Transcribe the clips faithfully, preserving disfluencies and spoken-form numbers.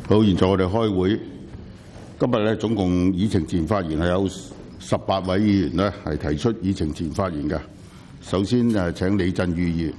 好，現在我哋開會。今日咧總共議程前發言係有十八位議員咧係提出議程前發言嘅。首先誒請李振宇議員。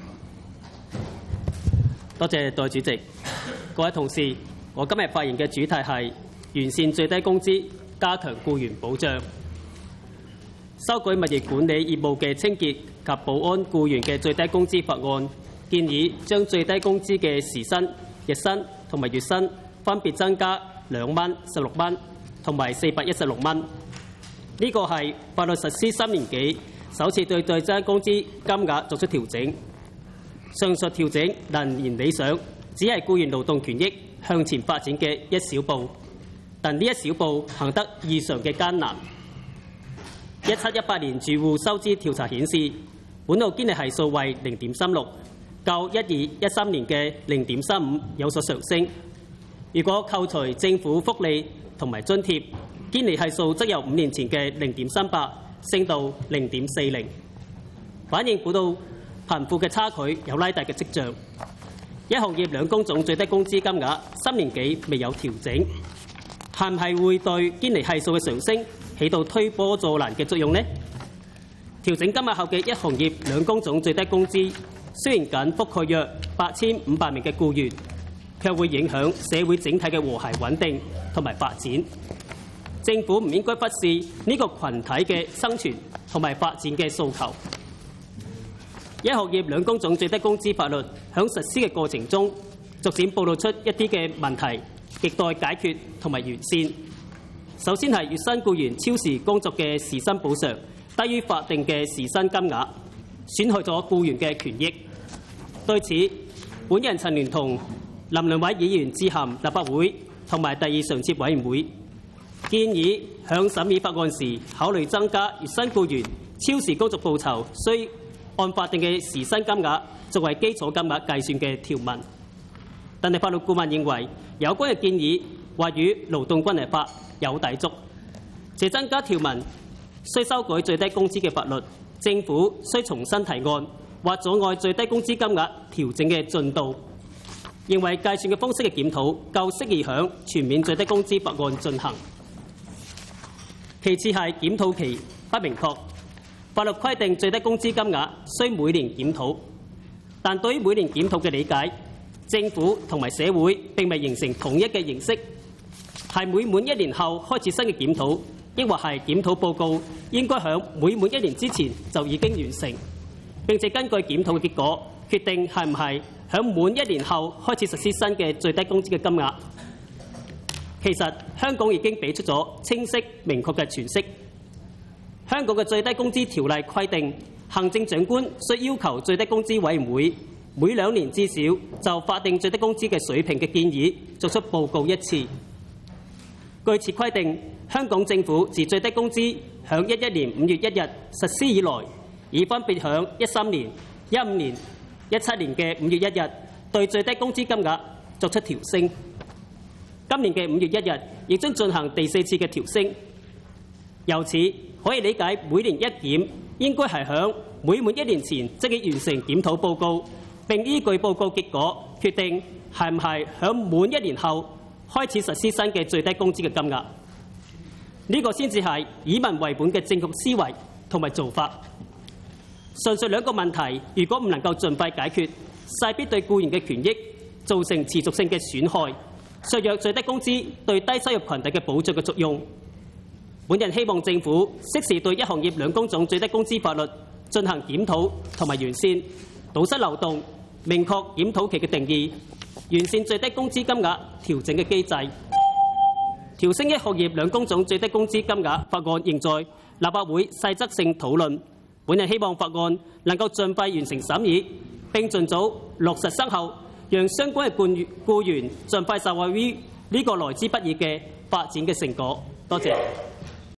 多謝代理主席，各位同事，我今日發言嘅主題係完善最低工資，加強僱員保障。修改物業管理業務嘅清潔及保安僱員嘅最低工資法案，建議將最低工資嘅時薪、日薪同埋月薪分別增加兩蚊、十六蚊同埋四百一十六蚊。呢個係法律實施三年幾首次對最低工資金額作出調整。上述調整能言理想，只係僱員勞動權益向前發展嘅一小步，但呢一小步行得異常嘅艱難。一七一八年住戶收支調查顯示，本澳堅尼係數為零點三六，較一二一三年嘅零點三五有所上升。如果扣除政府福利同埋津貼，堅尼係數則由五年前嘅零點三八升到零點四零，反映本澳貧富嘅差距有拉大嘅跡象。一行業兩工種最低工資金額三年幾未有調整，係唔係會對堅尼係數嘅上升起到推波助瀾嘅作用呢？調整今日後嘅一行業兩工種最低工資，雖然僅覆蓋約八千五百名嘅僱員，卻會影響社會整體嘅和諧穩定同埋發展。政府唔應該忽視呢個群體嘅生存同埋發展嘅訴求。一行業兩工種最低工資法律響實施嘅過程中，逐漸暴露出一啲嘅問題，亟待解決同埋完善。首先係月薪僱員超時工作嘅時薪補償低於法定嘅時薪金額，損害咗僱員嘅權益。對此，本人曾聯同林良偉議員致函立法會同埋第二常設委員會，建議響審議法案時考慮增加月薪僱員超時工作報酬需按法定嘅時薪金額作為基礎金額計算嘅條文。但係法律顧問認為有關嘅建議或與勞動關係法有抵觸，且增加條文需修改最低工資嘅法律，政府需重新提案或阻礙最低工資金額調整嘅進度。認為計算嘅方式嘅檢討夠適宜響全面最低工資法案進行。其次係檢討期不明確。法律規定最低工資金額需每年檢討，但對於每年檢討嘅理解，政府同埋社會並未形成統一嘅形式，係每滿一年後開始新嘅檢討，抑或係檢討報告應該響每滿一年之前就已經完成，並且根據檢討嘅結果決定係唔係響滿一年後開始實施新嘅最低工資嘅金額。其實香港已經俾出咗清晰明確嘅詮釋。香港嘅最低工資條例規定，行政長官需要求最低工資委員會每兩年至少就法定最低工資嘅水平嘅建議作出報告一次。據此規定，香港政府自最低工資響一一年五月一日實施以來，已分別響一三年、一五年、一七年嘅五月一日對最低工資金額作出調升。今年嘅五月一日亦將進行第四次嘅調升。由此可以理解，每年一檢應該係響每滿一年前即已完成檢討報告，並依據報告結果決定係唔係響滿一年後開始實施新嘅最低工資嘅金額。呢個先至係以民為本嘅正確思維同埋做法。上述兩個問題，如果唔能夠盡快解決，勢必對僱員嘅權益造成持續性嘅損害，削弱最低工資對低收入群體嘅保障嘅作用。本人希望政府適時對一行業兩工種最低工資法律進行檢討同埋完善，堵塞漏洞，明確檢討期嘅定義，完善最低工資金額調整嘅機制。調升一行業兩工種最低工資金額法案仍在立法會細則性討論。本人希望法案能夠盡快完成審議，並盡早落實生效，讓相關嘅僱僱員盡快受惠於呢個來之不易嘅發展嘅成果。多謝。